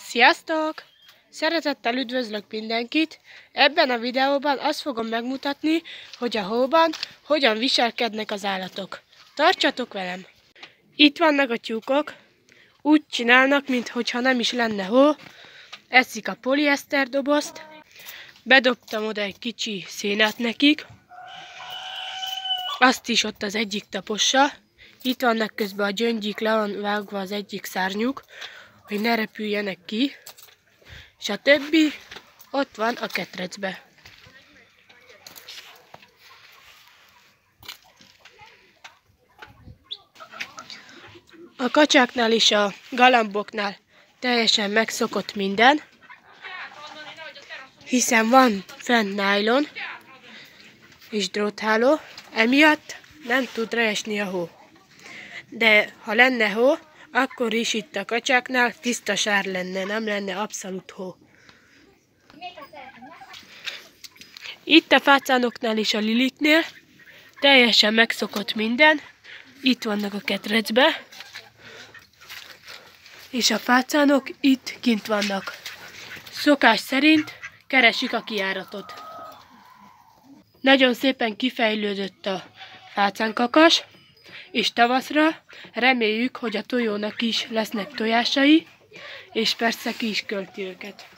Sziasztok! Szeretettel üdvözlök mindenkit! Ebben a videóban azt fogom megmutatni, hogy a hóban hogyan viselkednek az állatok. Tartsatok velem! Itt vannak a tyúkok, úgy csinálnak, mintha nem is lenne hó. Eszik a polieszter dobozt. Bedobtam oda egy kicsi szénát nekik. Azt is ott az egyik tapossa. Itt vannak közben a gyöngyik, le van vágva az egyik szárnyuk, hogy ne repüljenek ki. És a többi ott van a ketrecbe. A kacsáknál és a galamboknál teljesen megszokott minden, hiszen van fent nájlon és drótháló, emiatt nem tud leesni a hó. De ha lenne hó, akkor is itt a kacsáknál tiszta sár lenne, nem lenne abszolút hó. Itt a fácánoknál és a liliknél teljesen megszokott minden. Itt vannak a ketrecbe, és a fácánok itt kint vannak. Szokás szerint keresik a kijáratot. Nagyon szépen kifejlődött a fácánkakas, és tavaszra reméljük, hogy a tojónak is lesznek tojásai, és persze ki is költi őket.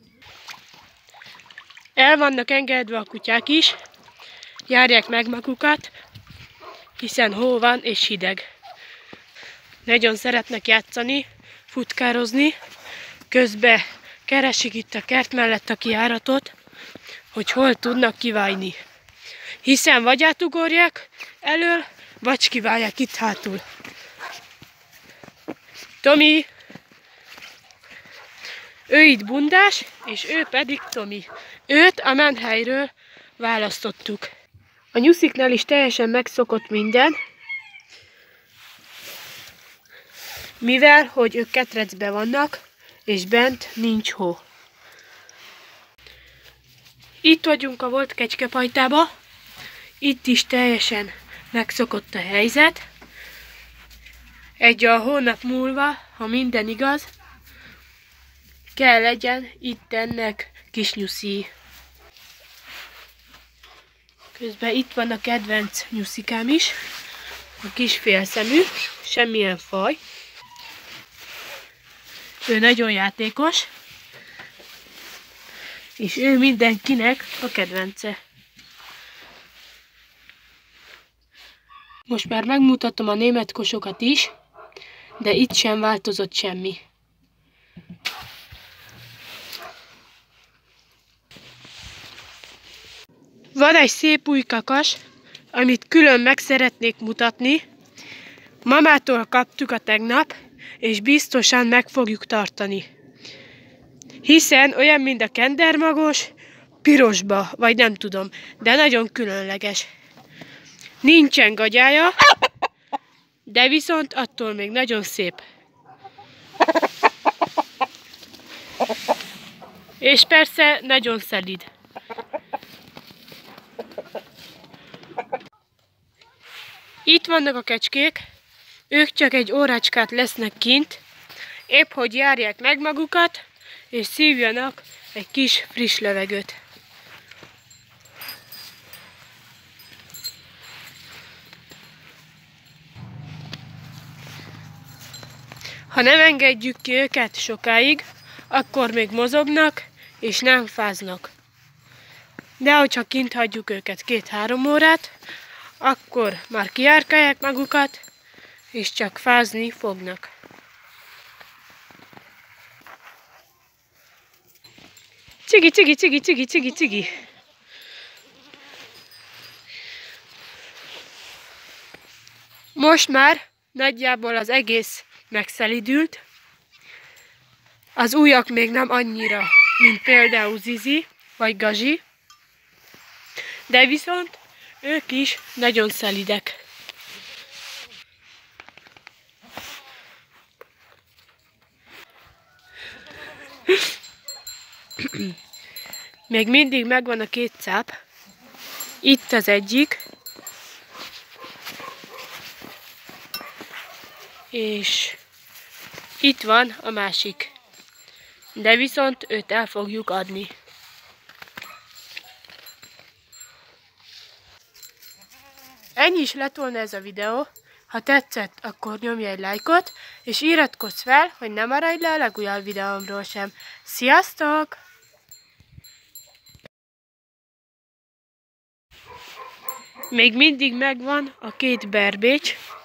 El vannak engedve a kutyák is, járják meg magukat, hiszen hó van és hideg. Nagyon szeretnek játszani, futkározni, közben keresik itt a kert mellett a kijáratot, hogy hol tudnak kiválni. Hiszen vagy átugorják elől, vagy kiválják itt hátul. Tomi, ő itt Bundás, és ő pedig Tomi. Őt a menhelyről választottuk. A nyusziknál is teljesen megszokott minden, mivel hogy ők ketrecbe vannak, és bent nincs hó. Itt vagyunk a volt kecskepajtába, itt is teljesen megszokott a helyzet. Egy hónap múlva, ha minden igaz, kell legyen itt ennek kis nyuszi. Közben itt van a kedvenc nyuszikám is, a kis félszemű, semmilyen faj. Ő nagyon játékos, és ő mindenkinek a kedvence. Most már megmutatom a német kosokat is, de itt sem változott semmi. Van egy szép új kakas, amit külön meg szeretnék mutatni. Mamától kaptuk a tegnap, és biztosan meg fogjuk tartani. Hiszen olyan, mint a kendermagos, pirosba, vagy nem tudom, de nagyon különleges. Nincsen gagyája, de viszont attól még nagyon szép. És persze nagyon szelíd. Itt vannak a kecskék, ők csak egy órácskát lesznek kint, épp hogy járják meg magukat, és szívjanak egy kis friss levegőt. Ha nem engedjük ki őket sokáig, akkor még mozognak, és nem fáznak. De hogyha kint hagyjuk őket 2-3 órát, akkor már kijárkálják magukat, és csak fázni fognak. Cigi, cigi, cigi, cigi, cigi, cigi. Most már nagyjából az egész megszelidült. Az ujjak még nem annyira, mint például Zizi vagy Gazsi, de viszont ők is nagyon szelidek. Még mindig megvan a 2 cáp. Itt az egyik. És itt van a másik. de viszont őt el fogjuk adni. Ennyi is lett volna ez a videó. Ha tetszett, akkor nyomj egy lájkot, és iratkozz fel, hogy ne maradj le a legújabb videómról sem. Sziasztok! Még mindig megvan a 2 berbécs.